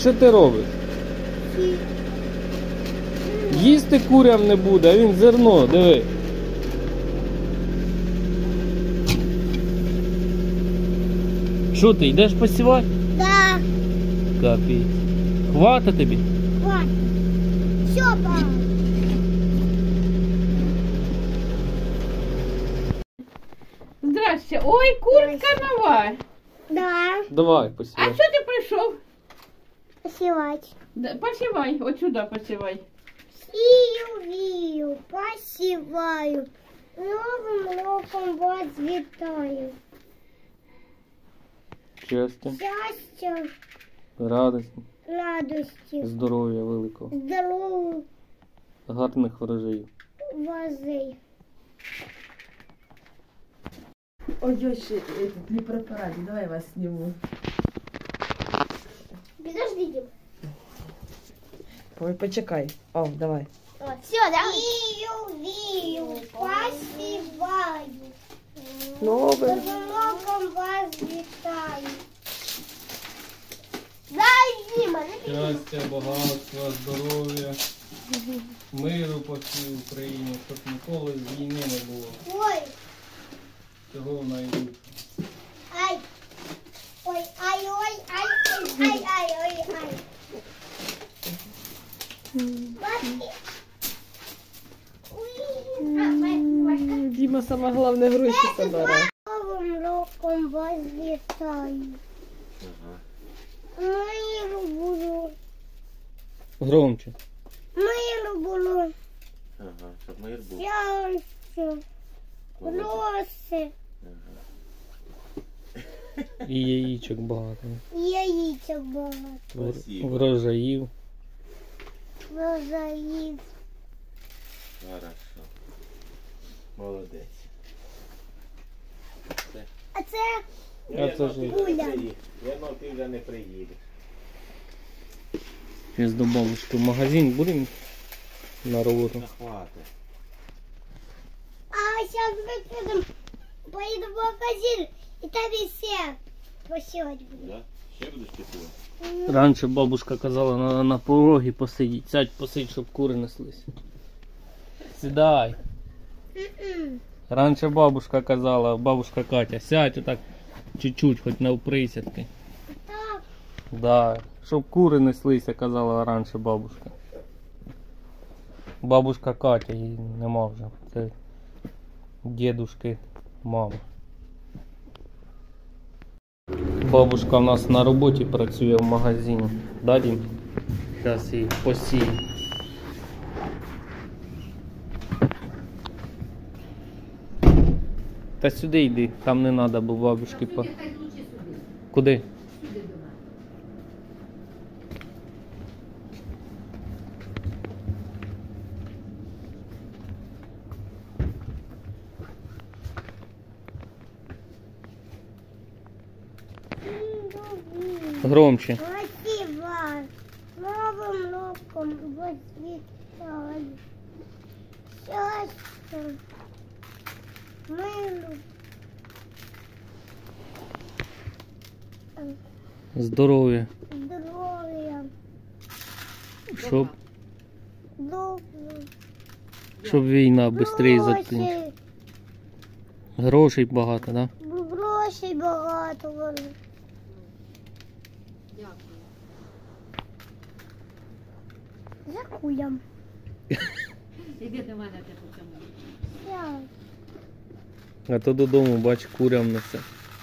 що ти робиш? Їсти курям не буде, а він зерно, диви. Що ти, йдеш посівати? Да. Капець. Хватить тобі? Вот. Все, папа. Здрасте. Ой, куртка нова. Да. Давай, А посівай. що ти прийшов? Посевать. Посівай, от сюди посівай. Сію, посеваю. Новым роком вас вітаю. Щастя, Щастя, радості, радості, здоров'я великого, здоров'я, гарних врожаїв. вози. Ой, ще не препараті, давай я вас сниму. Подождите. Ой, почекай. О, давай. Все, давай. Сію, посеваю. Новим. Новым роком вас вітаю. Дай, Дима, Щастя, багатства, здоров'я, миру по всій Україні, щоб ніколи війни не було. ой, Цього найбільше. ай. Ой, ай, ой, ай, ай, ай, ой, ай. Смотри. Ой, Діма, саме головне гроші собирає. Новым роком вас вітаю. Миру було, Громче. миру було, Ага, щоб мир був. щастя, роси, І яєчок багато. яєчок багато, Спасибо. Врожаїв. врожаїв. Хорошо. Молодець. А це А це ж- Гуля. Видно, ти вже не приїдеш. Зараз до бабушки в магазин будемо на роботу. Та хватить. А сейчас мы підемо, поїду в магазин і там і все посилати буду. Да? Ще будеш піти? Раніше бабушка казала на порогі посидіть. Сядь, посидь, щоб кури неслись. Сідай. Раніше бабушка казала, бабушка Катя, сядь отак чуть-чуть, хоч на присядки. Так, Да, щоб кури неслися, казала раніше бабушка. Бабушка Катя, її нема вже. Це дідушки мама. Бабушка у нас на роботі працює в магазині. Далі зараз її посіє. Та сюди йди, там не треба, бо бабушки по... Куди? Громче. спасибо. Новым роком вас вітаю. Щастя, миру, Здоров'я. здоров'я, Щоб добру, війна швидше закінчилась. грошей, Грошей багато, да? грошей багато. Дякую. Іди до мене по цьому. Я. А то додому, бач, курям несе.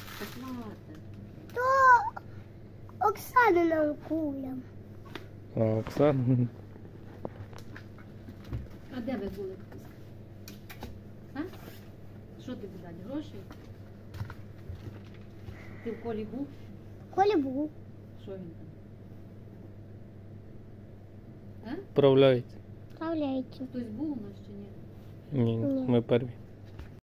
То Оксана нам куля. А Оксана? А де ви були? А? Що ти будеш? Гроші? Ти в колі був? Коля був. Що він там? Вправляється. Справляйте. Хтось був у нас чи ні? Ні, ми перві.